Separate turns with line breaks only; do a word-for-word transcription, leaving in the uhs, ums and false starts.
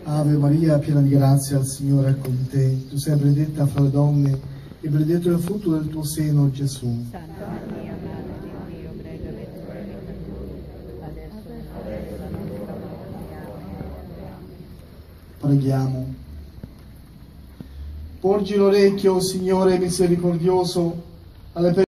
Ave Maria, piena di grazia, il Signore è con te. Tu sei benedetta fra le donne e benedetto è il frutto del tuo seno, Gesù.
Santa Maria, Madre di Dio, prega per noi peccatori, adesso è l'ora della nostra morte. Amen.
Preghiamo. Porgi l'orecchio, Signore misericordioso, alle persone